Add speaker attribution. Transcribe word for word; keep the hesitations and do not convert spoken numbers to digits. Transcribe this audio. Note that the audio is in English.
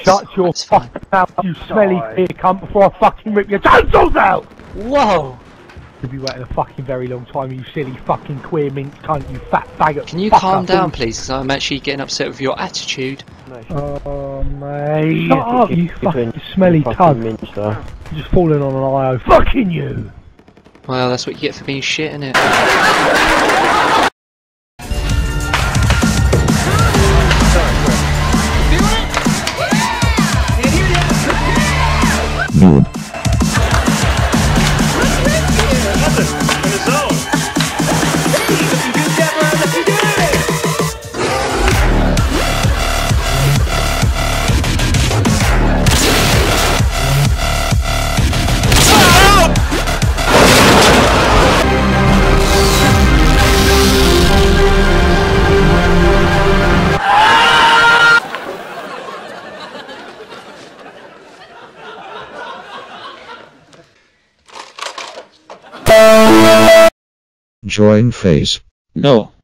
Speaker 1: Shut your fucking mouth, you smelly beer cunt, before I fucking rip your tonsils out!
Speaker 2: Whoa!
Speaker 1: You'll be waiting a fucking very long time, you silly fucking queer mince cunt, you fat faggot.
Speaker 2: Can you
Speaker 1: fucker.
Speaker 2: calm down, please? Because I'm actually getting upset with your attitude.
Speaker 1: Oh, mate. Shut up, you fucking smelly tug. You're just falling on an I O. Fucking you!
Speaker 2: Well, that's what you get for being shit, innit?
Speaker 3: Noob. Join phase.
Speaker 4: No.